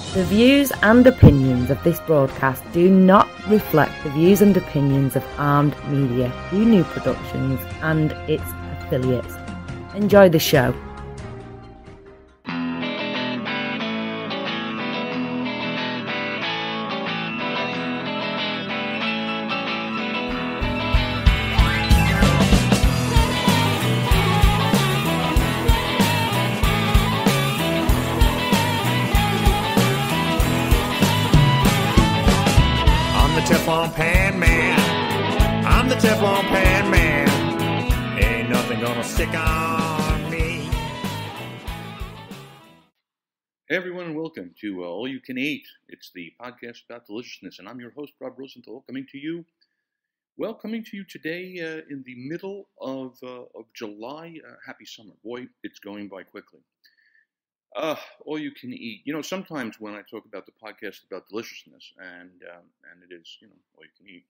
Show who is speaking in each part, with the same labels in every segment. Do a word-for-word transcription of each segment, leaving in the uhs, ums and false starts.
Speaker 1: The views and opinions of this broadcast do not reflect the views and opinions of Armed Media, Who Knew Productions and its affiliates. Enjoy the show.
Speaker 2: Teflon Pan Man. I'm the Teflon Pan Man. Ain't nothing gonna stick on me.
Speaker 3: Hey everyone, and welcome to uh, All You Can Eat. It's the podcast about deliciousness, and I'm your host, Rob Rosenthal, coming to you. Well, coming to you today uh, in the middle of uh, of July. Uh, happy summer, boy! It's going by quickly. Uh, all you can eat. You know, sometimes when I talk about the podcast about deliciousness, and um, and it is, you know, all you can eat,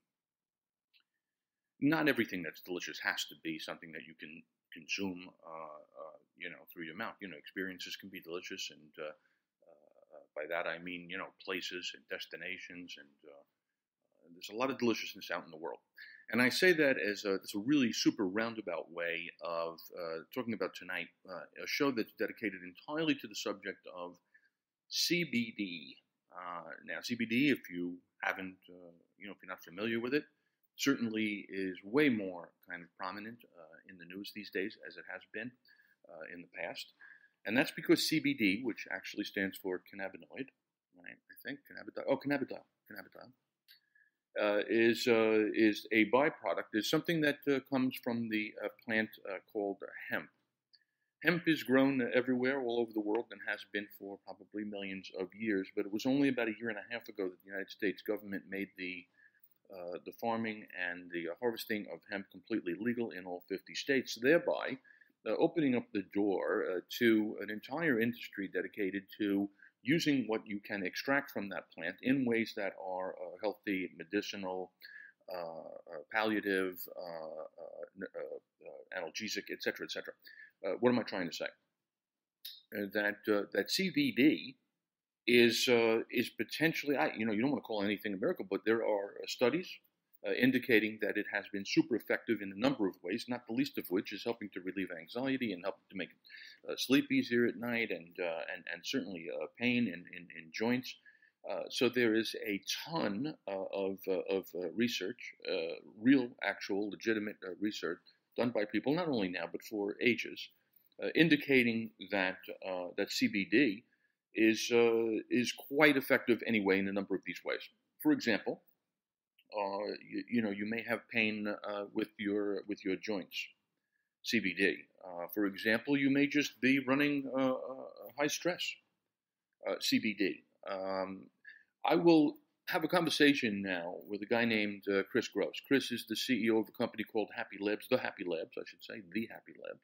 Speaker 3: not everything that's delicious has to be something that you can consume, uh, uh, you know, through your mouth. You know, experiences can be delicious, and uh, uh, by that I mean, you know, places and destinations, and uh, there's a lot of deliciousness out in the world. And I say that as a, it's a really super roundabout way of uh, talking about tonight, uh, a show that's dedicated entirely to the subject of C B D. Uh, now, C B D, if you haven't, uh, you know, if you're not familiar with it, certainly is way more kind of prominent uh, in the news these days as it has been uh, in the past. And that's because C B D, which actually stands for cannabinoid, right? I think cannabidiol. Oh, cannabidiol. Cannabidiol. Uh, is uh, is a byproduct, is something that uh, comes from the uh, plant uh, called uh, hemp. Hemp is grown uh, everywhere, all over the world, and has been for probably millions of years. But it was only about a year and a half ago that the United States government made the uh, the farming and the uh, harvesting of hemp completely legal in all fifty states, thereby uh, opening up the door uh, to an entire industry dedicated to using what you can extract from that plant in ways that are uh, healthy, medicinal, uh, uh, palliative, uh, uh, uh, analgesic, et cetera, et cetera. Uh, what am I trying to say? Uh, that uh, that C B D is uh, is potentially, I, you know, you don't want to call anything a miracle, but there are uh, studies uh, indicating that it has been super effective in a number of ways, not the least of which is helping to relieve anxiety and helping to make uh, sleep easier at night, and uh, and and certainly uh, pain in, in, in joints. Uh, so there is a ton uh, of uh, of uh, research, uh, real, actual, legitimate uh, research done by people not only now but for ages, uh, indicating that uh, that C B D is uh, is quite effective anyway in a number of these ways. For example, Uh, you, you know, you may have pain uh, with your with your joints. C B D, uh, for example, you may just be running uh, uh, high stress. Uh, C B D. Um, I will have a conversation now with a guy named uh, Chris Gross. Chris is the C E O of a company called Happy Labs, the Happy Labs, I should say, the Happy Labs,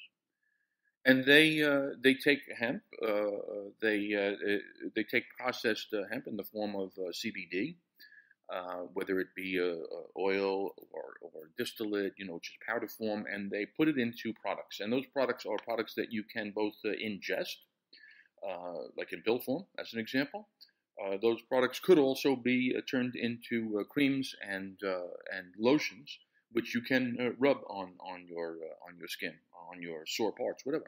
Speaker 3: and they uh, they take hemp. Uh, they uh, they take processed uh, hemp in the form of uh, C B D. Uh, whether it be uh, uh, oil or, or distillate, you know, which is powder form, and they put it into products. And those products are products that you can both uh, ingest, uh, like in pill form, as an example. Uh, those products could also be uh, turned into uh, creams and uh, and lotions, which you can uh, rub on on your uh, on your skin, on your sore parts, whatever.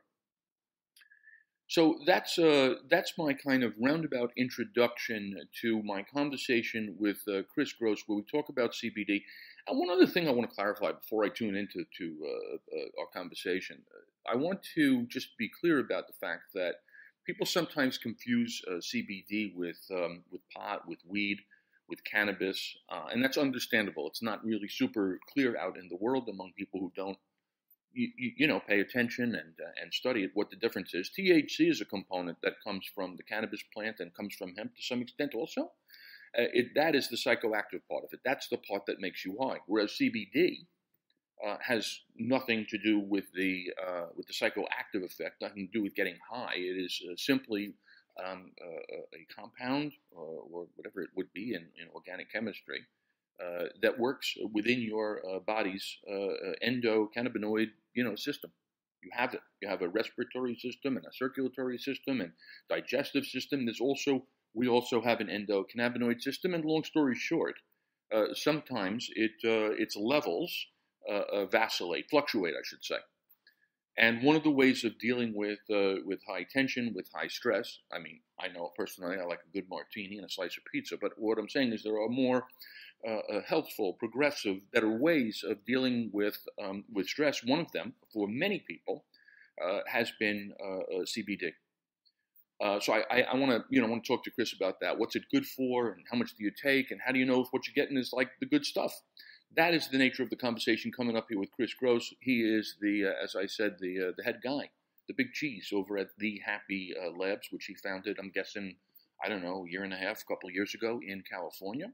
Speaker 3: So that's uh, that's my kind of roundabout introduction to my conversation with uh, Chris Gross, where we talk about C B D. And one other thing I want to clarify before I tune into to uh, uh, our conversation, I want to just be clear about the fact that people sometimes confuse uh, C B D with um, with pot, with weed, with cannabis, uh, and that's understandable. It's not really super clear out in the world among people who don't You, you, you know, pay attention and uh, and study it, what the difference is. T H C is a component that comes from the cannabis plant and comes from hemp to some extent also. Uh, it, that is the psychoactive part of it. That's the part that makes you high. Whereas C B D uh, has nothing to do with the uh, with the psychoactive effect, nothing to do with getting high. It is uh, simply um, uh, a compound or, or whatever it would be in, in organic chemistry uh, that works within your uh, body's uh, endocannabinoid, you know, system. You have it. You have a respiratory system and a circulatory system and digestive system. There's also we also have an endocannabinoid system, and long story short, uh, sometimes it uh, its levels uh, uh, vacillate, fluctuate, I should say. And one of the ways of dealing with uh, with high tension, with high stress, I mean, I know personally I like a good martini and a slice of pizza, but what I'm saying is there are more uh, healthful, progressive, better ways of dealing with um, with stress. One of them, for many people, uh, has been uh, C B D. Uh, so I, I, I want to, you know, want to talk to Chris about that. What's it good for, and how much do you take, and how do you know if what you're getting is like the good stuff? That is the nature of the conversation coming up here with Chris Gross. He is the, uh, as I said, the uh, the head guy, the big cheese over at The Happy uh, Labs, which he founded, I'm guessing, I don't know, a year and a half, a couple of years ago in California.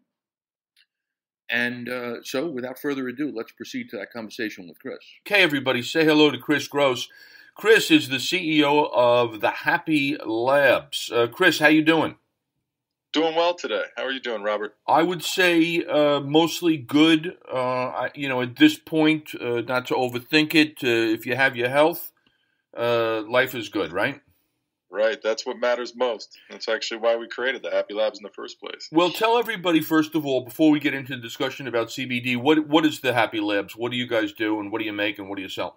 Speaker 3: And uh, so, without further ado, let's proceed to that conversation with Chris. Okay, everybody, say hello to Chris Gross. Chris is the C E O of The Happy Labs. Uh, Chris, how you doing?
Speaker 4: Doing well today. How are you doing, Robert?
Speaker 3: I would say uh, mostly good. Uh, I, you know, at this point, uh, not to overthink it. Uh, if you have your health, uh, life is good, right?
Speaker 4: Right. That's what matters most. That's actually why we created the Happy Labs in the first place.
Speaker 3: Well, tell everybody, first of all, before we get into the discussion about C B D, what what is the Happy Labs? What do you guys do, and what do you make, and what do you sell?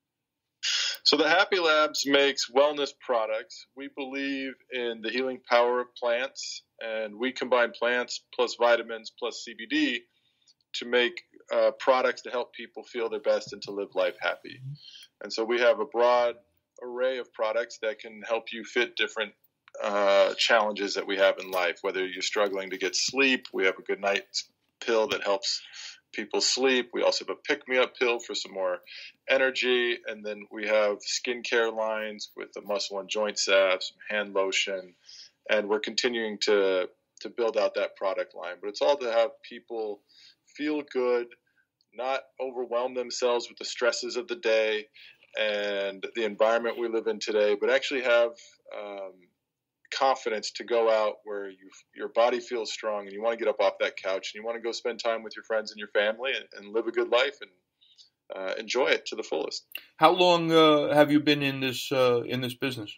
Speaker 4: So the Happy Labs makes wellness products. We believe in the healing power of plants, and we combine plants plus vitamins plus C B D to make uh, products to help people feel their best and to live life happy. And so we have a broad array of products that can help you fit different uh, challenges that we have in life. Whether you're struggling to get sleep, we have a good night pill that helps people sleep. We also have a pick-me-up pill for some more energy. And then we have skincare lines with the muscle and joint salve, some hand lotion. And we're continuing to, to build out that product line. But it's all to have people feel good, not overwhelm themselves with the stresses of the day and the environment we live in today, but actually have um, confidence to go out where you, your body feels strong and you want to get up off that couch and you want to go spend time with your friends and your family and, and live a good life and uh, enjoy it to the fullest.
Speaker 3: How long uh, have you been in this uh, in this business?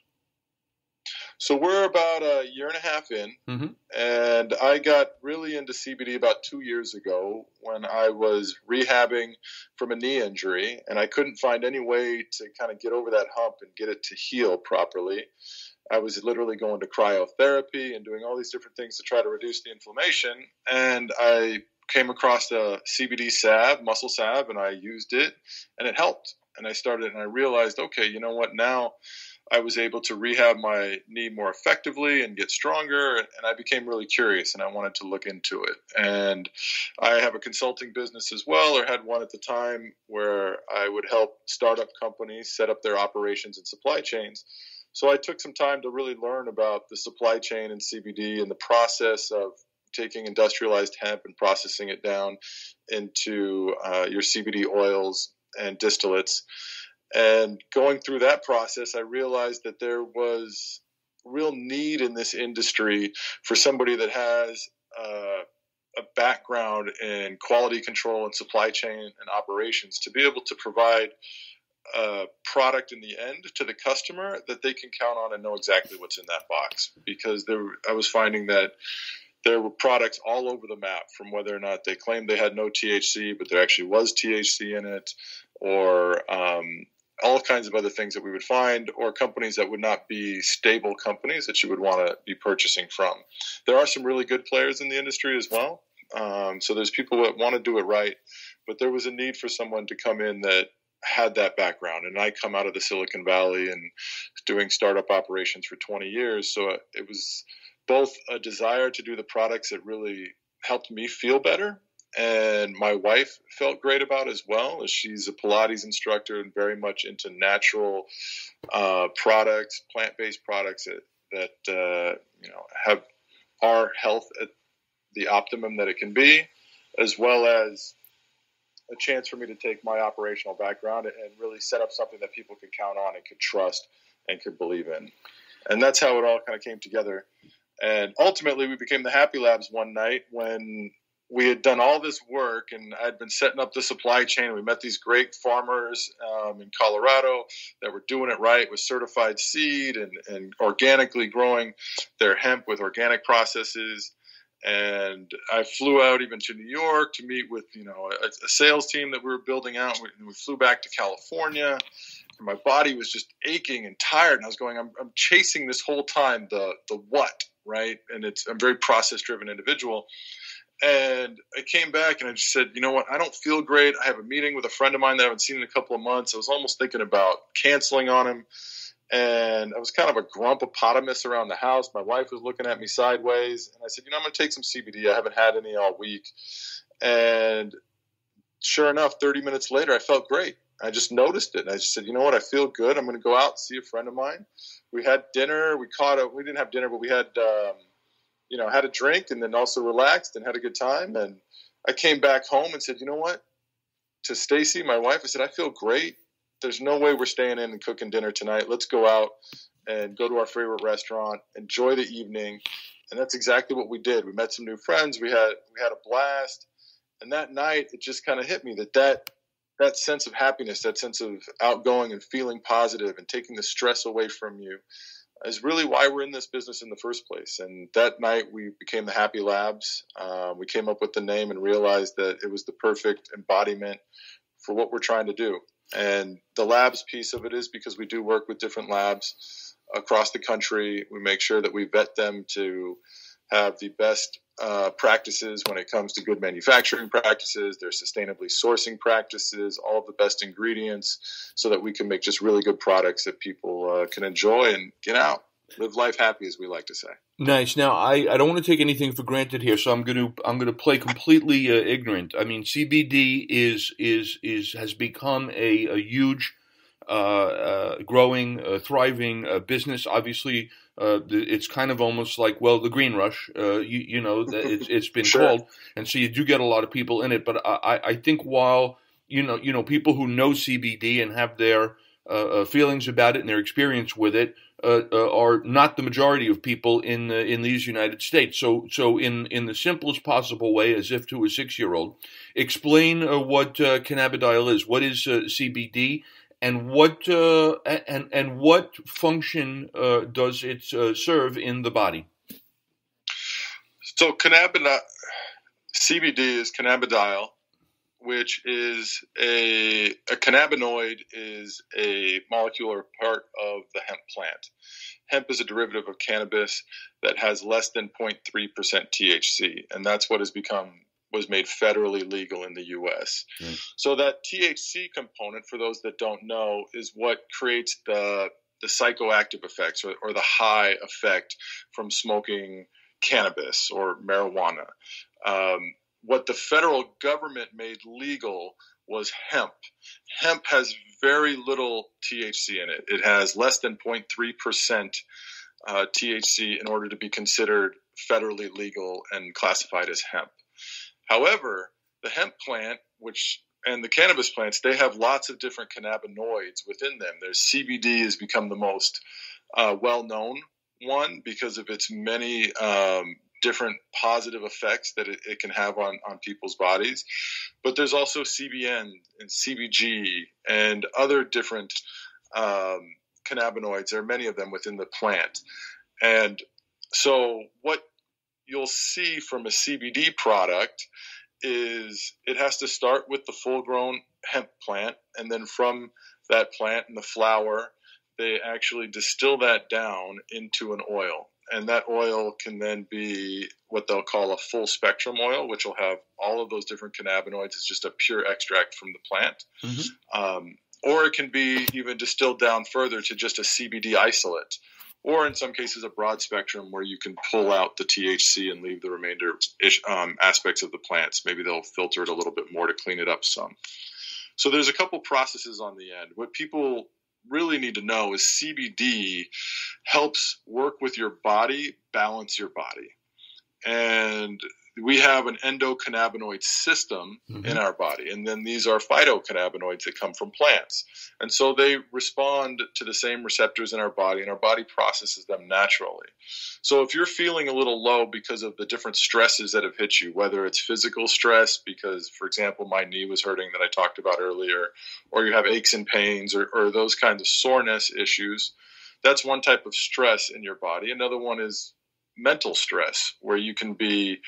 Speaker 4: So we're about a year and a half in, mm-hmm. and I got really into C B D about two years ago when I was rehabbing from a knee injury, and I couldn't find any way to kind of get over that hump and get it to heal properly. I was literally going to cryotherapy and doing all these different things to try to reduce the inflammation, and I came across a C B D salve, muscle salve, and I used it, and it helped. And I started, and I realized, okay, you know what, now I was able to rehab my knee more effectively and get stronger, and I became really curious, and I wanted to look into it. And I have a consulting business as well, or had one at the time, where I would help startup companies set up their operations and supply chains. So I took some time to really learn about the supply chain and C B D and the process of taking industrialized hemp and processing it down into uh, your C B D oils and distillates. And going through that process, I realized that there was real need in this industry for somebody that has uh, a background in quality control and supply chain and operations to be able to provide a product in the end to the customer that they can count on and know exactly what's in that box. Because there, I was finding that there were products all over the map, from whether or not they claimed they had no T H C, but there actually was T H C in it, or um, all kinds of other things that we would find, or companies that would not be stable companies that you would want to be purchasing from. There are some really good players in the industry as well. Um, so there's people that want to do it right, but there was a need for someone to come in that had that background. And I come out of the Silicon Valley and doing startup operations for twenty years. So it was both a desire to do the products that really helped me feel better, and my wife felt great about as well, as she's a Pilates instructor and very much into natural uh, products, plant-based products that, that uh, you know, have our health at the optimum that it can be, as well as a chance for me to take my operational background and really set up something that people could count on and could trust and could believe in. And that's how it all kind of came together. And ultimately, we became the Happy Labs one night when we had done all this work, and I'd been setting up the supply chain. We met these great farmers um, in Colorado that were doing it right with certified seed and, and organically growing their hemp with organic processes. And I flew out even to New York to meet with, you know, a, a sales team that we were building out. We, we flew back to California, and my body was just aching and tired. And I was going, I'm, I'm chasing this whole time the the what, right? And it's I'm a very process-driven individual. And I came back and I just said, you know what? I don't feel great. I have a meeting with a friend of mine that I haven't seen in a couple of months. I was almost thinking about canceling on him. And I was kind of a grumpopotamus around the house. My wife was looking at me sideways. And I said, you know, I'm going to take some C B D. I haven't had any all week. And sure enough, thirty minutes later, I felt great. I just noticed it. And I just said, you know what? I feel good. I'm going to go out and see a friend of mine. We had dinner. We caught up. We didn't have dinner, but we had um, – you know, had a drink and then also relaxed and had a good time. And I came back home and said, you know what, to Stacy, my wife, I said, I feel great. There's no way we're staying in and cooking dinner tonight. Let's go out and go to our favorite restaurant, enjoy the evening. And that's exactly what we did. We met some new friends. We had, we had a blast. And that night it just kind of hit me that, that that sense of happiness, that sense of outgoing and feeling positive and taking the stress away from you is really why we're in this business in the first place. And that night we became the Happy Labs. Uh, we came up with the name and realized that it was the perfect embodiment for what we're trying to do. And the labs piece of it is because we do work with different labs across the country. We make sure that we vet them to have the best uh, practices when it comes to good manufacturing practices, their sustainably sourcing practices, all of the best ingredients, so that we can make just really good products that people uh, can enjoy and get out, live life happy, as we like to say.
Speaker 3: Nice. Now, I, I don't want to take anything for granted here, so I'm going to I'm going to play completely uh, ignorant. I mean, C B D is is is has become a, a huge, uh, uh, growing, uh, thriving uh, business. Obviously, uh, it's kind of almost like, well, the green rush. Uh, you you know, it's it's been
Speaker 4: Sure.
Speaker 3: called, and so you do get a lot of people in it. But I I think while you know you know people who know C B D and have their uh, uh, feelings about it and their experience with it. Uh, uh, are not the majority of people in uh, in these United States. So, so in, in the simplest possible way, as if to a six-year-old, explain uh, what uh, cannabidiol is. What is uh, C B D, and what uh, and and what function uh, does it uh, serve in the body?
Speaker 4: So, cannabidi- C B D is cannabidiol, which is a, a cannabinoid is a molecular part of the hemp plant. Hemp is a derivative of cannabis that has less than zero point three percent T H C, and that's what has become was made federally legal in the U S. Mm. So that T H C component, for those that don't know, is what creates the the psychoactive effects or, or the high effect from smoking cannabis or marijuana. Um, What the federal government made legal was hemp. Hemp has very little T H C in it. It has less than zero point three percent uh, T H C in order to be considered federally legal and classified as hemp. However, the hemp plant, which and the cannabis plants, they have lots of different cannabinoids within them. There's C B D has become the most uh, well-known one because of its many um, different positive effects that it, it can have on, on people's bodies. But there's also C B N and C B G and other different um, cannabinoids. There are many of them within the plant. And so what you'll see from a C B D product is it has to start with the full-grown hemp plant, and then from that plant and the flower, they actually distill that down into an oil. And that oil can then be what they'll call a full spectrum oil, which will have all of those different cannabinoids. It's just a pure extract from the plant. Mm-hmm. Um, or it can be even distilled down further to just a C B D isolate. Or in some cases, a broad spectrum where you can pull out the T H C and leave the remainder um, aspects of the plants. Maybe they'll filter it a little bit more to clean it up some. So there's a couple processes on the end. What people really need to know is C B D helps work with your body, balance your body. and we have an endocannabinoid system mm-hmm. in our body, and then these are phytocannabinoids that come from plants. And so they respond to the same receptors in our body, and our body processes them naturally. So if you're feeling a little low because of the different stresses that have hit you, whether it's physical stress because, for example, my knee was hurting that I talked about earlier, or you have aches and pains or, or those kinds of soreness issues, that's one type of stress in your body. Another one is mental stress, where you can be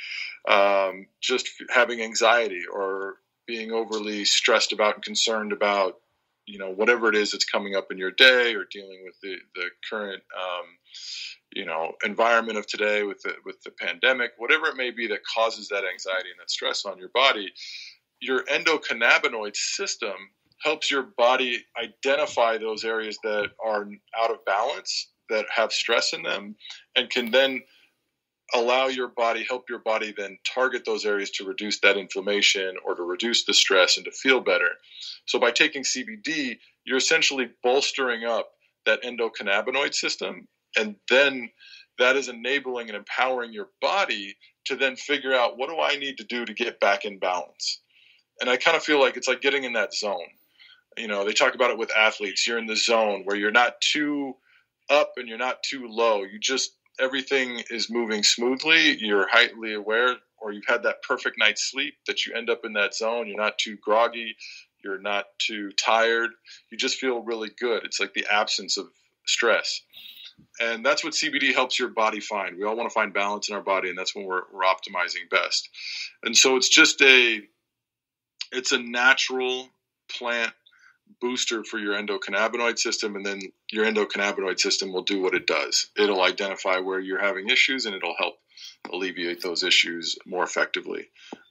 Speaker 4: um, just having anxiety or being overly stressed about and concerned about, you know, whatever it is that's coming up in your day, or dealing with the, the current, um, you know, environment of today with the, with the pandemic, whatever it may be that causes that anxiety and that stress on your body. Your endocannabinoid system helps your body identify those areas that are out of balance, that have stress in them, and can then allow your body, help your body then target those areas to reduce that inflammation or to reduce the stress and to feel better. So by taking C B D, you're essentially bolstering up that endocannabinoid system, and then that is enabling and empowering your body to then figure out, what do I need to do to get back in balance? And I kind of feel like it's like getting in that zone. You know, they talk about it with athletes. You're in the zone where you're not too up and you're not too low. You just, everything is moving smoothly. You're highly aware, or you've had that perfect night's sleep that you end up in that zone. You're not too groggy. You're not too tired. You just feel really good. It's like the absence of stress. And that's what C B D helps your body find. We all want to find balance in our body, and that's when we're, we're optimizing best. And so it's just a, it's a natural plant booster for your endocannabinoid system, and then your endocannabinoid system will do what it does. It'll identify where you're having issues, and it'll help alleviate those issues more effectively.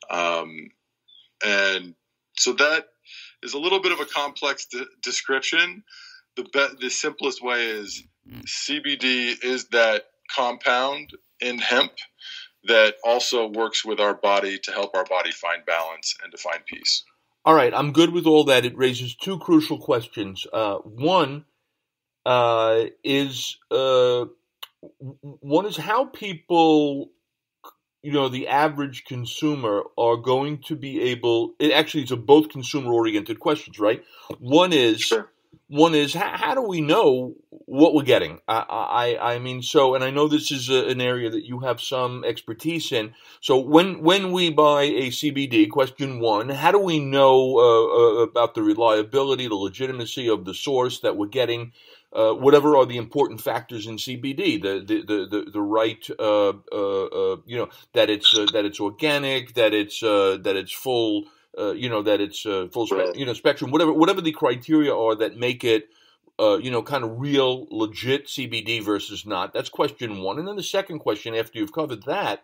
Speaker 4: Um, and so that is a little bit of a complex de- description. The be- the simplest way is C B D is that compound in hemp that also works with our body to help our body find balance and to find peace.
Speaker 5: All right, I'm good with all that. It raises two crucial questions. Uh, one uh, is uh, one is how people, you know, the average consumer are going to be able. It actually, it's a both consumer-oriented questions, right? One is. Sure. One is, how, how do we know what we're getting? I, I, I mean, so, and I know this is a, an area that you have some expertise in. So when, when we buy a C B D, question one, how do we know uh, uh, about the reliability, the legitimacy of the source that we're getting? Uh, whatever are the important factors in C B D, the the the the, the right, uh, uh, uh, you know, that it's uh, that it's organic, that it's uh, that it's full. Uh, you know, that it's uh, full spe- you know, spectrum, whatever whatever the criteria are that make it, uh, you know, kind of real, legit C B D versus not. That's question one. And then the second question, after you've covered that,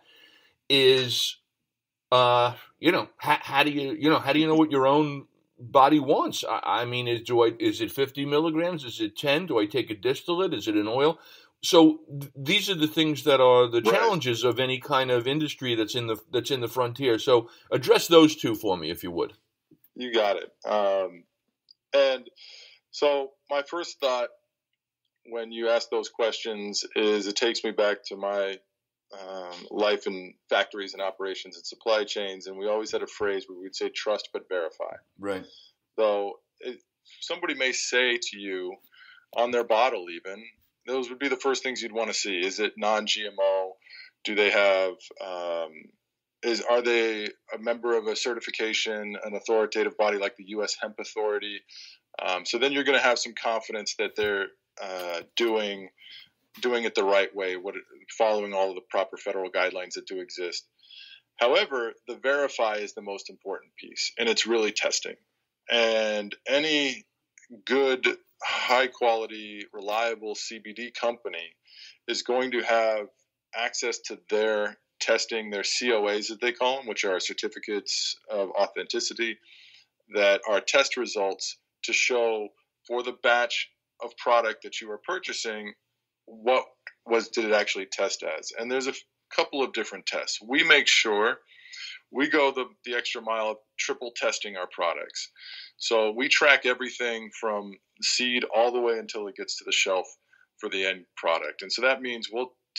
Speaker 5: is, uh, you know, how, how do you, you know, how do you know what your own body wants? I, I mean, is do I is it fifty milligrams? Is it ten? Do I take a distillate? Is it an oil? So th- these are the things that are the challenges right. of any kind of industry that's in the that's in the frontier. So address those two for me, if you would.
Speaker 4: You got it. Um, and so my first thought when you ask those questions is it takes me back to my um, life in factories and operations and supply chains, and we always had a phrase where we'd say trust but verify.
Speaker 5: Right.
Speaker 4: So it, somebody may say to you on their bottle even, those would be the first things you'd want to see. Is it non-G M O? Do they have, um, is are they a member of a certification, an authoritative body like the U S Hemp Authority? Um, so then you're going to have some confidence that they're uh, doing doing it the right way, what following all of the proper federal guidelines that do exist. However, the verify is the most important piece, and it's really testing. And any good, high quality, reliable C B D company is going to have access to their testing, their C O As that they call them, which are certificates of authenticity, that are test results to show for the batch of product that you are purchasing, what was did it actually test as? And there's a f- couple of different tests. We make sure we go the, the extra mile of triple testing our products. So we track everything from seed all the way until it gets to the shelf for the end product. And so that means we'll take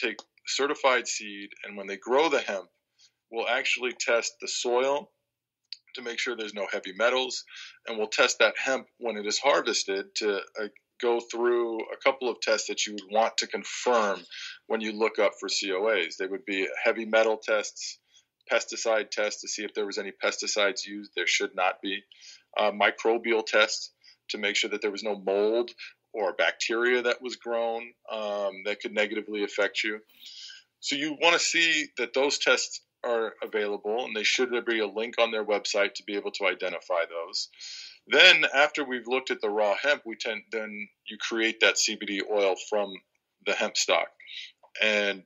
Speaker 4: certified seed, and when they grow the hemp, we'll actually test the soil to make sure there's no heavy metals, and we'll test that hemp when it is harvested to uh, go through a couple of tests that you would want to confirm when you look up for C O As. They would be heavy metal tests, pesticide tests to see if there was any pesticides used. There should not be. Uh, microbial tests to make sure that there was no mold or bacteria that was grown um, that could negatively affect you. So you want to see that those tests are available, and they should be a link on their website to be able to identify those. Then after we've looked at the raw hemp, we tend then you create that C B D oil from the hemp stock, and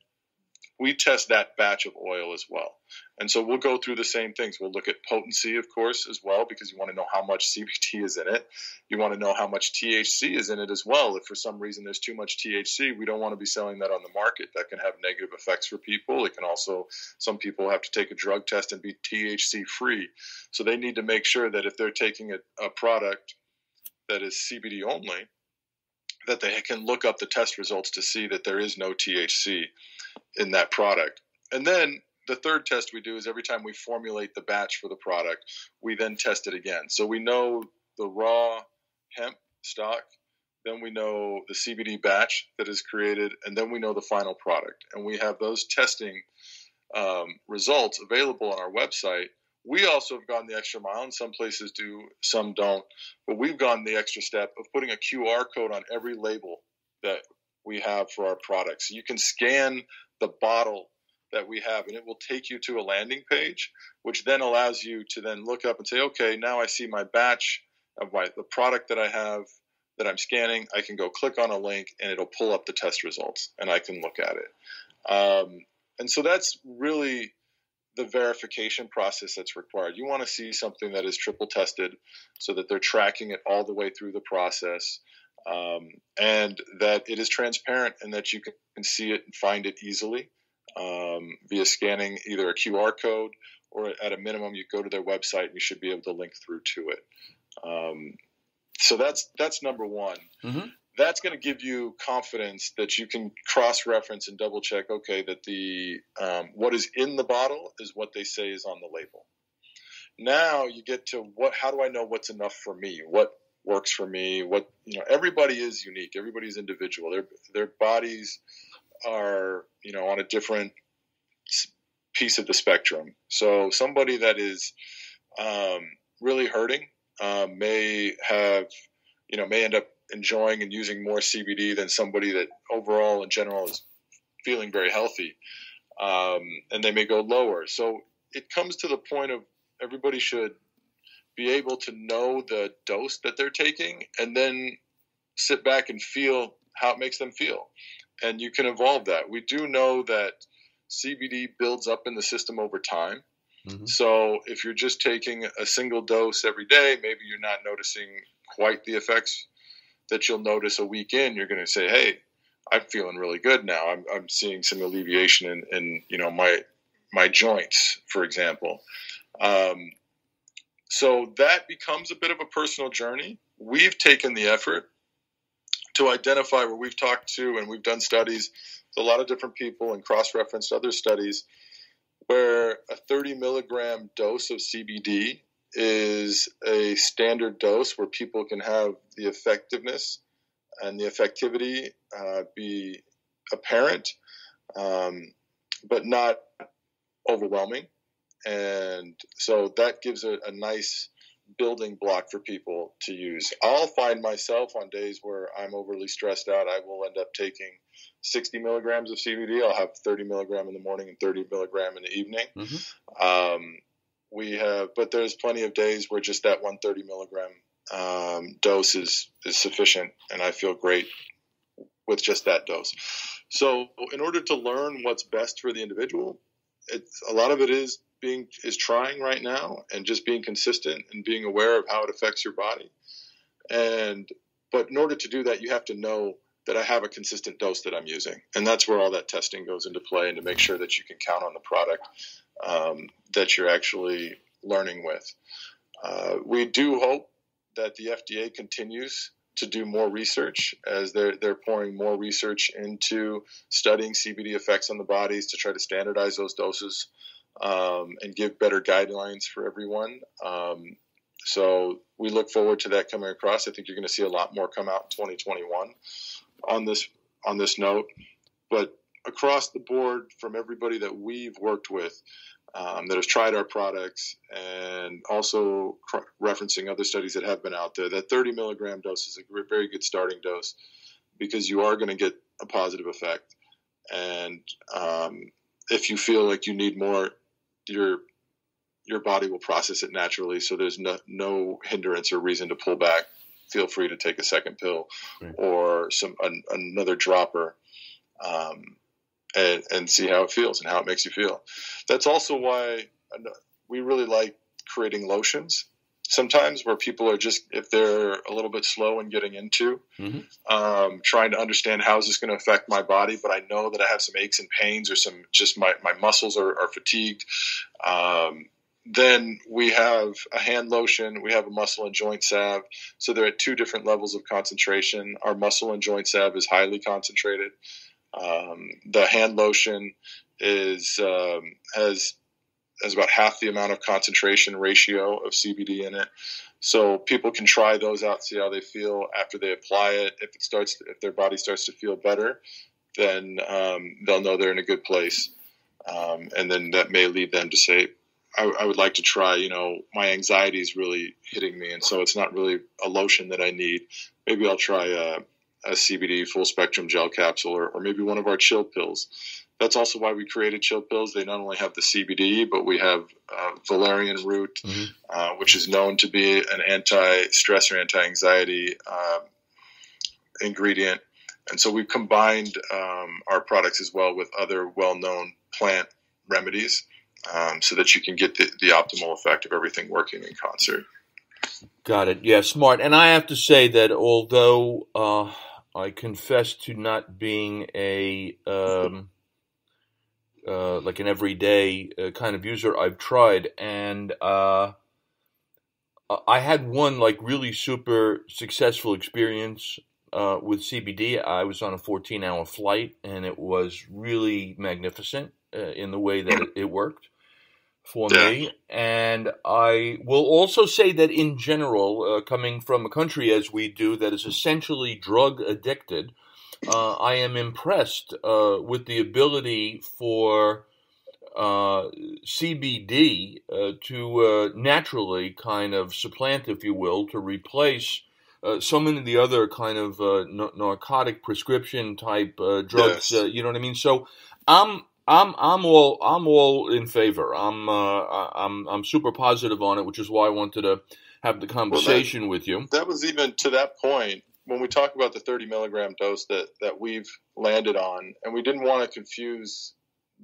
Speaker 4: we test that batch of oil as well. And so we'll go through the same things. We'll look at potency, of course, as well, because you want to know how much C B D is in it. You want to know how much T H C is in it as well. If for some reason there's too much T H C, we don't want to be selling that on the market. That can have negative effects for people. It can also, some people have to take a drug test and be T H C free. So they need to make sure that if they're taking a, a product that is C B D only, that they can look up the test results to see that there is no T H C in that product. And then the third test we do is every time we formulate the batch for the product, we then test it again. So we know the raw hemp stock, then we know the C B D batch that is created, and then we know the final product. And we have those testing um, results available on our website. We also have gone the extra mile, and some places do, some don't. But we've gone the extra step of putting a Q R code on every label that we have for our products. So you can scan the bottle that we have, and it will take you to a landing page, which then allows you to then look up and say, okay, now I see my batch of my, the product that I have that I'm scanning. I can go click on a link, and it'll pull up the test results, and I can look at it. Um, and so that's really the verification process that's required. You want to see something that is triple tested so that they're tracking it all the way through the process, um, and that it is transparent and that you can see it and find it easily um, via scanning either a Q R code, or at a minimum, you go to their website and you should be able to link through to it. Um, so that's that's number one. Mm-hmm. That's going to give you confidence that you can cross-reference and double-check, okay, that the um, what is in the bottle is what they say is on the label. Now you get to what? How do I know what's enough for me? What works for me? What you know? Everybody is unique. Everybody's individual. Their their bodies are you know on a different piece of the spectrum. So somebody that is um, really hurting uh, may have you know may end up enjoying and using more C B D than somebody that overall in general is feeling very healthy, um, and they may go lower. So it comes to the point of everybody should be able to know the dose that they're taking and then sit back and feel how it makes them feel. And you can evolve that. We do know that C B D builds up in the system over time. Mm-hmm. So if you're just taking a single dose every day, maybe you're not noticing quite the effects that you'll notice a week in. You're going to say, hey, I'm feeling really good now. I'm, I'm seeing some alleviation in, in, you know, my, my joints, for example. Um, so that becomes a bit of a personal journey. We've taken the effort to identify where we've talked to, and we've done studies with a lot of different people and cross-referenced other studies where a thirty milligram dose of C B D is a standard dose where people can have the effectiveness and the effectivity uh, be apparent, um, but not overwhelming. And so that gives a, a nice building block for people to use. I'll find myself on days where I'm overly stressed out, I will end up taking sixty milligrams of C B D. I'll have thirty milligram in the morning and thirty milligram in the evening. Mm-hmm. Um, we have, but there's plenty of days where just that one hundred thirty milligram um, dose is, is sufficient, and I feel great with just that dose. So in order to learn what's best for the individual, it's, a lot of it is being is trying right now and just being consistent and being aware of how it affects your body. And but in order to do that, you have to know that I have a consistent dose that I'm using, and that's where all that testing goes into play, and to make sure that you can count on the product um, that you're actually learning with. Uh, we do hope that the F D A continues to do more research, as they're they're pouring more research into studying C B D effects on the bodies to try to standardize those doses um, and give better guidelines for everyone. Um, so we look forward to that coming across. I think you're going to see a lot more come out in twenty twenty-one on this on this note. But across the board, from everybody that we've worked with, Um, that has tried our products, and also cr- referencing other studies that have been out there, that thirty milligram dose is a very good starting dose, because you are going to get a positive effect. And um, if you feel like you need more, your your body will process it naturally. So there's no, no hindrance or reason to pull back. Feel free to take a second pill right. or some an, another dropper. Um, And, and see how it feels and how it makes you feel. That's also why we really like creating lotions sometimes, where people are just, if they're a little bit slow in getting into, mm-hmm. um, trying to understand how is this going to affect my body, but I know that I have some aches and pains, or some just my, my muscles are, are fatigued. Um, then we have a hand lotion, we have a muscle and joint salve. So they're at two different levels of concentration. Our muscle and joint salve is highly concentrated. Um, the hand lotion is um, has has about half the amount of concentration ratio of C B D in it, so people can try those out, see how they feel after they apply it. If it starts, if their body starts to feel better, then um, they'll know they're in a good place, um, and then that may lead them to say, I, I would like to try. You know, my anxiety is really hitting me, and so it's not really a lotion that I need. Maybe I'll try a a C B D full spectrum gel capsule, or, or maybe one of our chill pills. That's also why we created chill pills. They not only have the C B D, but we have uh, valerian root, mm-hmm. uh, which is known to be an anti-stress or anti-anxiety uh, ingredient. And so we've combined um, our products as well with other well-known plant remedies um, so that you can get the, the optimal effect of everything working in concert.
Speaker 5: Got it. Yeah, smart. And I have to say that although uh, I confess to not being a um, uh, like an everyday uh, kind of user, I've tried, and uh, I had one like really super successful experience uh, with C B D. I was on a fourteen hour flight, and it was really magnificent uh, in the way that it, it worked for me. And I will also say that in general, uh, coming from a country as we do that is essentially drug addicted, uh, I am impressed uh, with the ability for uh, C B D uh, to uh, naturally kind of supplant, if you will, to replace uh, so many of the other kind of uh, n- narcotic prescription type uh, drugs. Yes. Uh, you know what I mean? So I'm I'm I'm all I'm all in favor. I'm uh, I'm I'm super positive on it, which is why I wanted to have the conversation well, that, with you.
Speaker 4: That was even to that point when we talk about the thirty milligram dose that that we've landed on, and we didn't want to confuse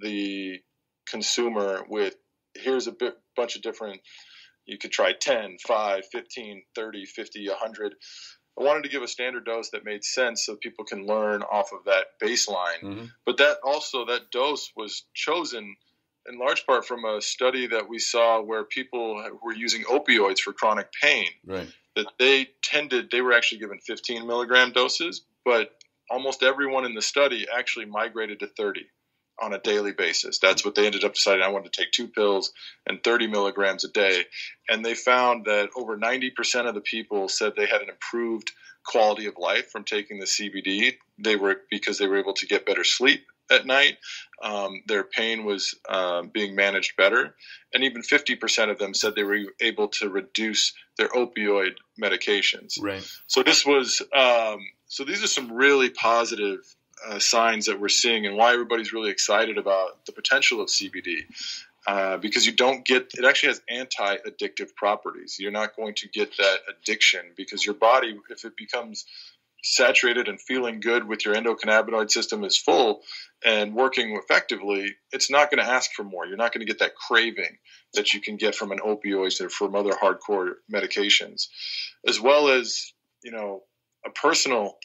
Speaker 4: the consumer with here's a bit, bunch of different. You could try ten, five, fifteen, thirty, fifty, one hundred. I wanted to give a standard dose that made sense so people can learn off of that baseline. Mm-hmm. But that also, that dose was chosen in large part from a study that we saw where people were using opioids for chronic pain.
Speaker 5: Right.
Speaker 4: That they tended, they were actually given fifteen milligram doses, but almost everyone in the study actually migrated to thirty on a daily basis. That's what they ended up deciding. I wanted to take two pills and thirty milligrams a day. And they found that over ninety percent of the people said they had an improved quality of life from taking the C B D. They were, because they were able to get better sleep at night. Um, their pain was uh, being managed better. And even fifty percent of them said they were able to reduce their opioid medications.
Speaker 5: Right.
Speaker 4: So this was, um, so these are some really positive Uh, signs that we're seeing, and why everybody's really excited about the potential of C B D, uh, because you don't get, it actually has anti-addictive properties. You're not going to get that addiction because your body, if it becomes saturated and feeling good with your endocannabinoid system is full and working effectively, it's not going to ask for more. You're not going to get that craving that you can get from an opioid or from other hardcore medications, as well as, you know, a personal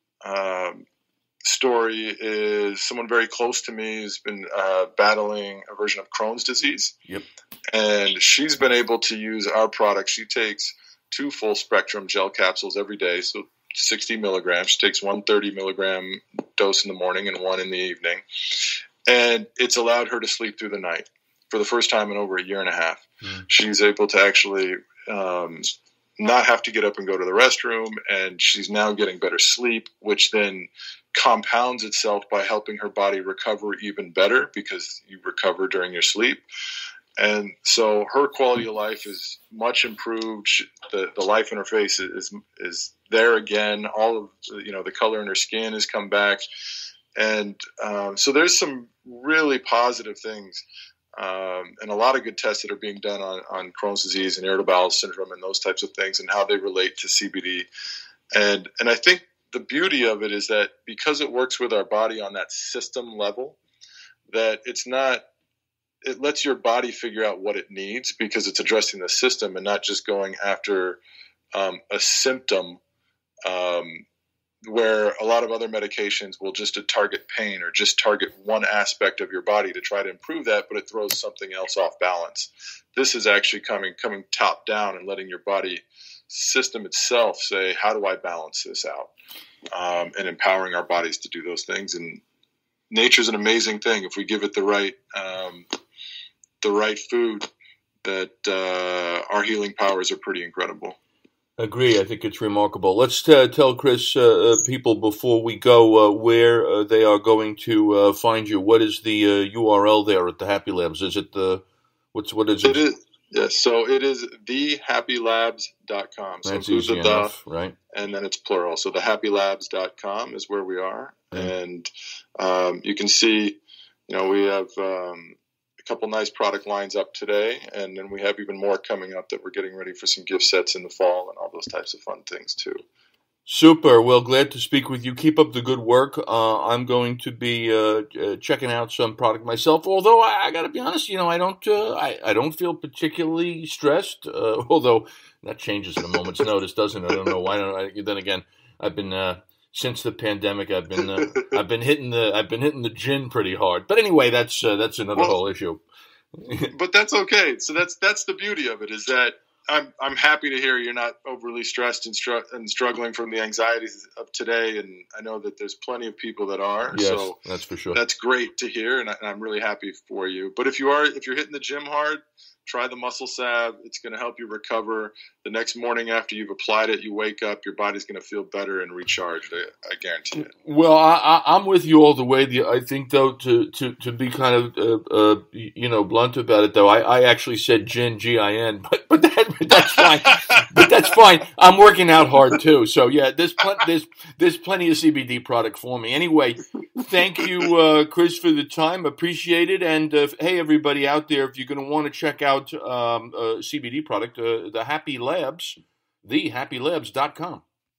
Speaker 4: um, story is someone very close to me has been uh, battling a version of Crohn's disease.
Speaker 5: Yep.
Speaker 4: And she's been able to use our product. She takes two full spectrum gel capsules every day. So sixty milligrams. She takes one thirty milligram dose in the morning and one in the evening. And it's allowed her to sleep through the night for the first time in over a year and a half. Mm. She's able to actually um, not have to get up and go to the restroom, and she's now getting better sleep, which then compounds itself by helping her body recover even better because you recover during your sleep. And so her quality of life is much improved. She, the the life in her face is is there again. All of you know the color in her skin has come back, and um, so there's some really positive things, um, and a lot of good tests that are being done on, on Crohn's disease and irritable bowel syndrome and those types of things and how they relate to C B D. And and I think the beauty of it is that because it works with our body on that system level, that it's not. It lets your body figure out what it needs because it's addressing the system and not just going after um, a symptom um, where a lot of other medications will just target pain or just target one aspect of your body to try to improve that, but it throws something else off balance. This is actually coming coming top down and letting your body system itself say, how do I balance this out? Um, and empowering our bodies to do those things. And nature's an amazing thing if we give it the right um, the right food, that uh, our healing powers are pretty incredible.
Speaker 5: Agree. I think it's remarkable. Let's t- tell Chris, uh, uh, people before we go, uh, where uh, they are going to uh, find you. What is the uh, U R L there at the Happy Labs? Is it the, what's, what is it?
Speaker 4: It is, yes. So it is the happy labs dot com. So
Speaker 5: That's easy
Speaker 4: the,
Speaker 5: enough, right?
Speaker 4: And then it's plural. So the happy labs dot com is where we are. Mm. And um, you can see, you know, we have um, a couple nice product lines up today, and then we have even more coming up that we're getting ready for some gift sets in the fall and all those types of fun things too.
Speaker 5: Super. Well, glad to speak with you. Keep up the good work. Uh, I'm going to be uh, uh, checking out some product myself. Although I, I got to be honest, you know, I don't, uh, I, I don't feel particularly stressed. Uh, although that changes at a moment's notice, doesn't it? I don't know why. Don't I, then again, I've been uh, since the pandemic. I've been, uh, I've been hitting the, I've been hitting the gin pretty hard. But anyway, that's uh, that's another well, whole issue.
Speaker 4: But that's okay. So that's that's the beauty of it, is that I'm I'm happy to hear you're not overly stressed and, str- and struggling from the anxieties of today, and I know that there's plenty of people that are.
Speaker 5: Yes,
Speaker 4: so
Speaker 5: that's for sure.
Speaker 4: That's great to hear, and, I, and I'm really happy for you. But if you are if you're hitting the gym hard, try the muscle salve. It's going to help you recover. The next morning after you've applied it, you wake up, your body's going to feel better and recharged. I, I guarantee it.
Speaker 5: Well, I, I, I'm with you all the way. The, I think, though, to, to, to be kind of uh, uh, you know blunt about it, though, I, I actually said gin, G I N, but but that, that's fine. But that's fine. I'm working out hard too, so yeah, there's pl- there's there's plenty of C B D product for me. Anyway, thank you, uh, Chris, for the time. Appreciate it. And uh, hey, everybody out there, if you're going to want to check out um, uh, C B D product, uh, the Happy Labs, the happy labs dot com.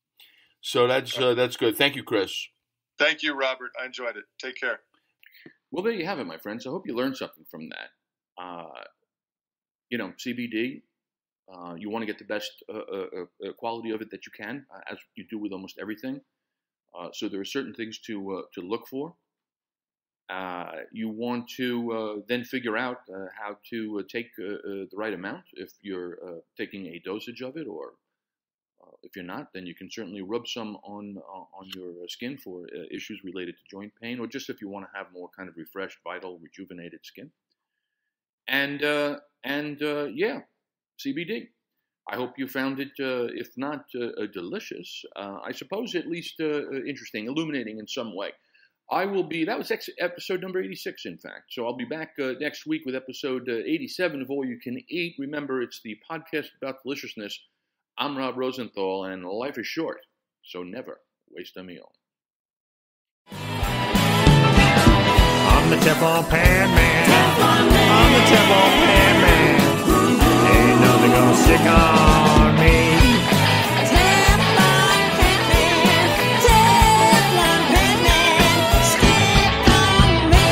Speaker 5: So that's uh, that's good. Thank you, Chris.
Speaker 4: Thank you, Robert. I enjoyed it. Take care.
Speaker 3: Well, there you have it, my friends. I hope you learned something from that. Uh, you know, C B D. Uh, you want to get the best uh, uh, uh, quality of it that you can, uh, as you do with almost everything. Uh, so there are certain things to uh, to look for. Uh, you want to uh, then figure out uh, how to uh, take uh, uh, the right amount. If you're uh, taking a dosage of it, or uh, if you're not, then you can certainly rub some on uh, on your skin for uh, issues related to joint pain, or just if you want to have more kind of refreshed, vital, rejuvenated skin. And uh, and uh, yeah. C B D. I hope you found it, uh, if not uh, delicious, uh, I suppose at least uh, interesting, illuminating in some way. I will be, that was ex- episode number eighty-six, in fact. So I'll be back uh, next week with episode uh, eighty-seven of All You Can Eat. Remember, it's the podcast about deliciousness. I'm Rob Rosenthal, and life is short, so never waste a meal.
Speaker 2: I'm the Teflon Pan Man. Teflon Man. I'm the Teflon Pan Man. Ain't nothing gonna stick on me.
Speaker 6: Teflon Pan Man, Teflon Pan Man, stick on me.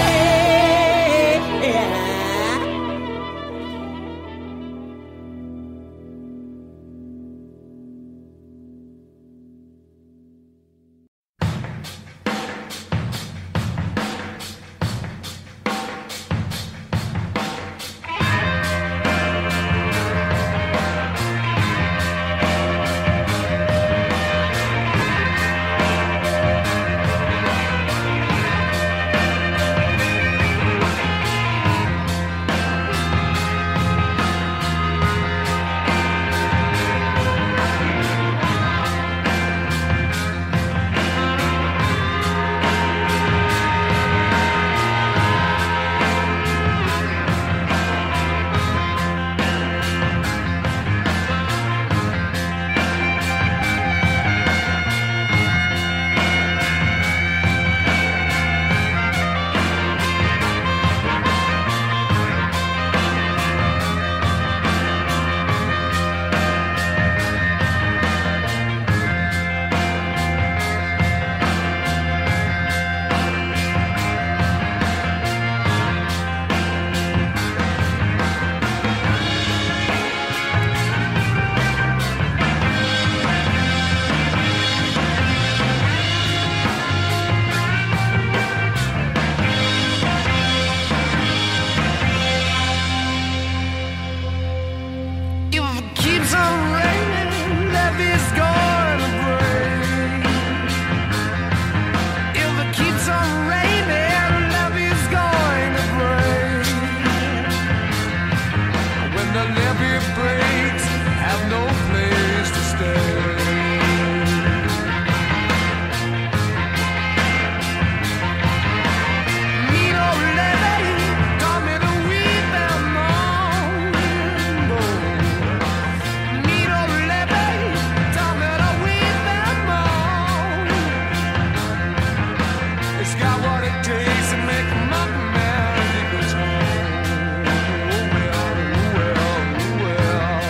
Speaker 7: where levee breaks have no place to stay. Well, well, well.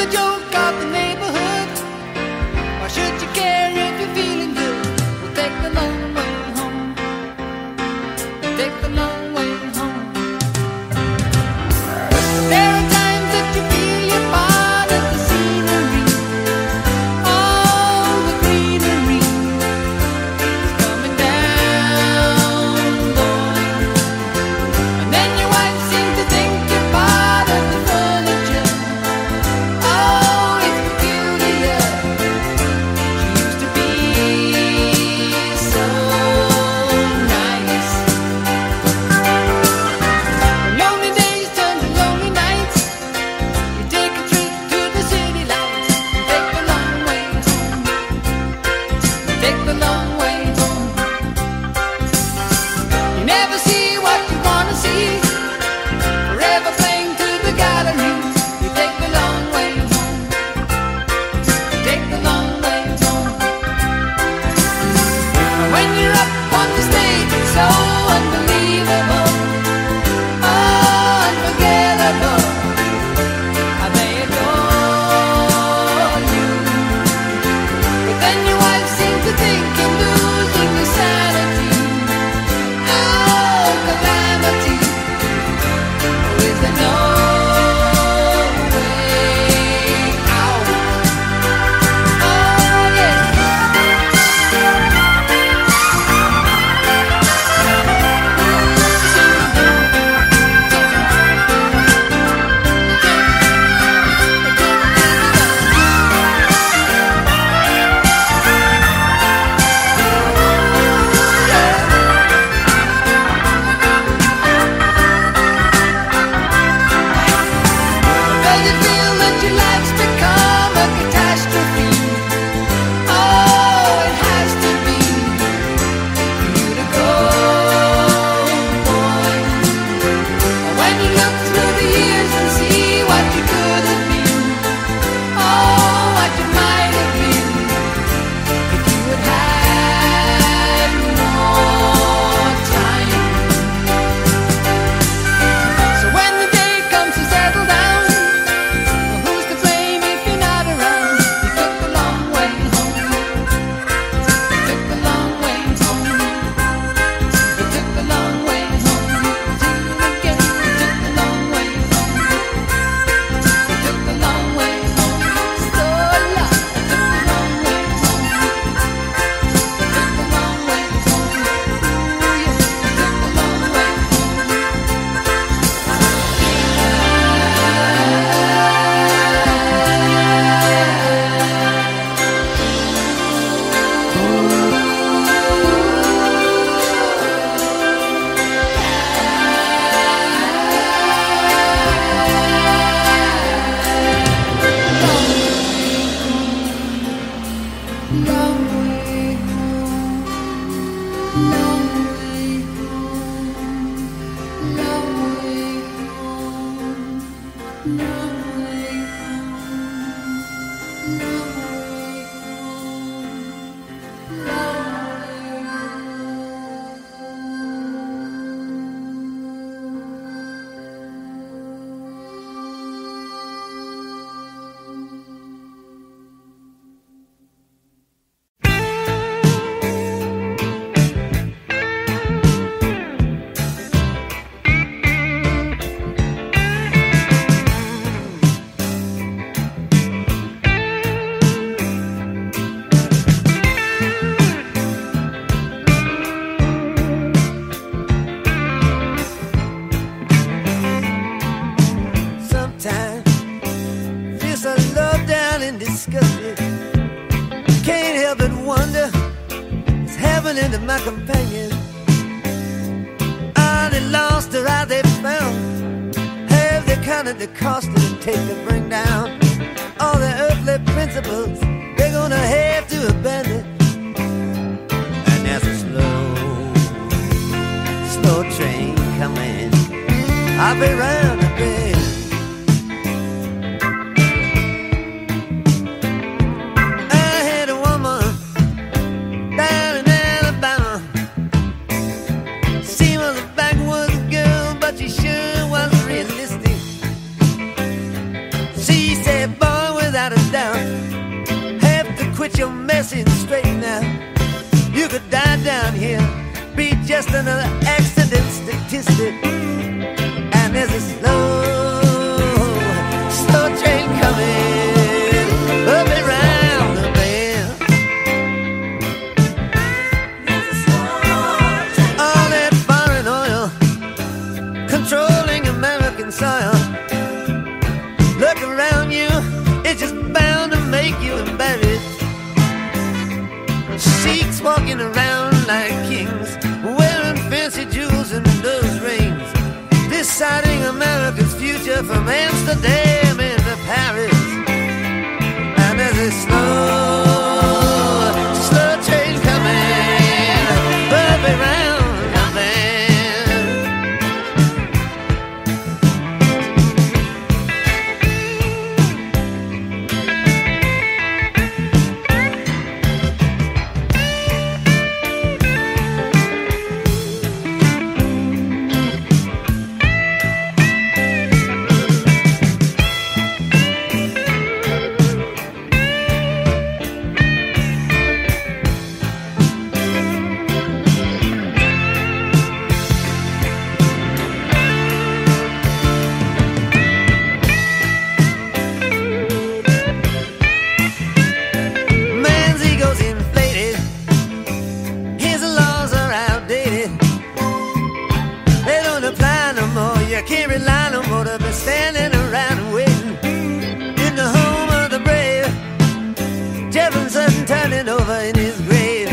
Speaker 6: the joke of the neighborhood. Why should you care if you're feeling good? We'll take the long way home. Take the long way home. There are times that you feel you're part of the scenery. All the greenery is coming down, boy. And then your wife seems to think you're part of the furniture. Oh, it's peculiar. She used to be so nice. When lonely days turn to lonely nights, you take a trip to the city lights. You take the long way home. You take the long way home. You never see what you wanna see. Forever playing to the galleries. You take the long way home. You take the long way home. And when you're up on the stage, it's so unbelievable, oh, unforgettable. How they adore you. But then your wife seems to think you're losing your sanity. Oh, calamity. Oh, is there no way out? Oh, yeah. Does it feel that your life's become a catastrophe? Oh, it has to be for you to go, boy. When you look through the years and see what you could have been, oh, what you might have been, if you had had more time. So when the day comes to settle down, well, who's to blame if you're not around? You took the long way home. You took the long way home. You took the long way home. Do it again. You took the long way home. You took the long way home. So long. You took the long way home. You took the long way home. Ooh, yeah. You took the long way long way home. Long way home. Long way home. Long way home. Long way home. Long way Sometimes feel so low down and disgusted. Can't help but wonder what's happening to my companion. Are they lost or are they found? Have they counted the cost it take to bring down all the earthly principles they're gonna have to abandon? And there's a slow, slow train coming. I'll be round the bend. She sure was realistic. She said, boy,
Speaker 8: get your message straight now. You could die down here, be just another accident statistic. And there's a slow, slow train coming up around the bend. All that foreign oil controlling American soil. Look around you, it's just bound to make you embarrassed. Sheiks walking around like kings, wearing fancy jewels and those rings, deciding America's future from Amsterdam into Paris. And there's a slow, slow train coming up around the bend. Man's ego's inflated, his laws are outdated. They don't apply no more, you can't rely no more to be standing around and waiting. In the home of the brave, Jefferson turning over in his grave.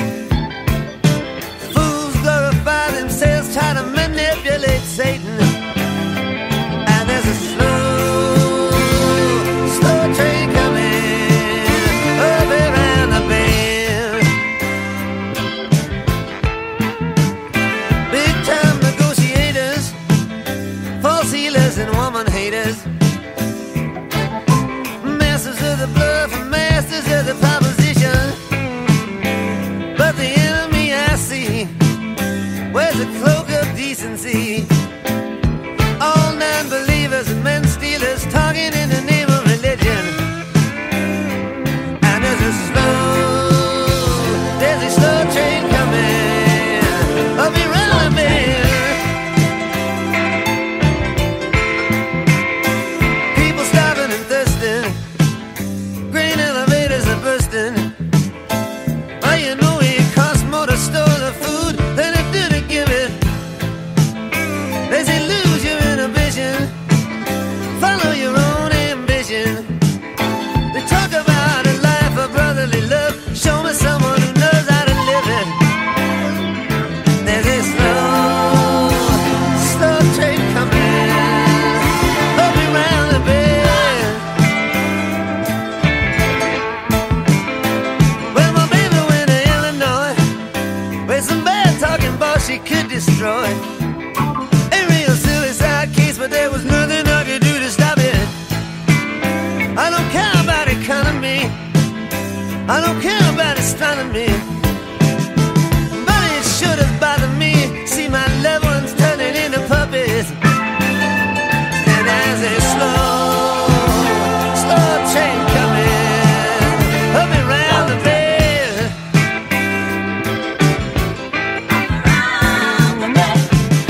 Speaker 8: Fools glorify themselves, try to manipulate Satan. And there's a slow, slow train coming up around the bend. Big time negotiators, false healers and woman haters, masters of the bluff and masters of the proposition. But the enemy I see wears a cloak of decency. All non-believers and men stealers talking in the name of religion. And there's a slow, there's a slow train coming up around the bend. People starving and thirsting, grain elevators are bursting. Oh, you know it costs more to store the food than it did to give it. They say lose your inhibition, follow your own ambition. They talk about a life of brotherly love, show me someone who knows how to live it. There's a slow, slow train coming up around the bend. Well, my baby went to Illinois, where some bad talking boss she could destroy. A real suicide case, but there was nothing I could do to stop it. I don't care about economy, I don't care about astronomy, but it should have bothered me. See my loved ones turning into puppets. And as a slow, slow train coming up around the bend. Around the bend.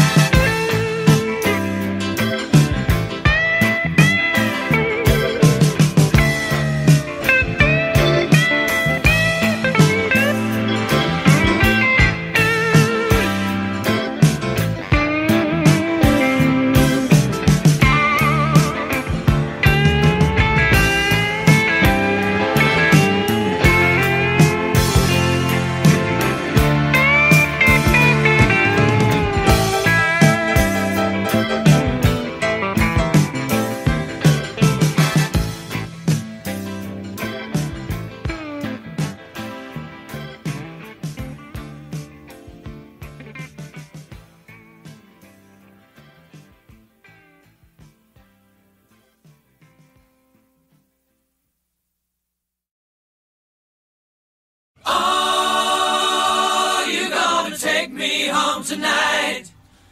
Speaker 6: Tonight,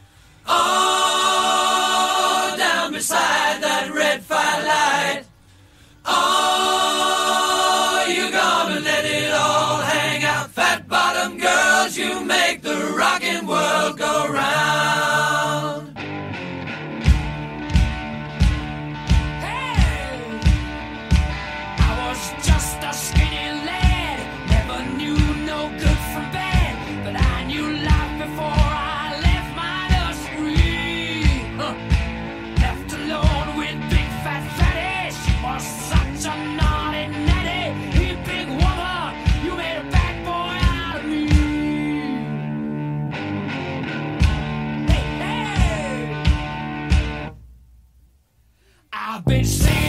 Speaker 6: oh, down beside that red firelight, oh, you're gonna let it
Speaker 7: they say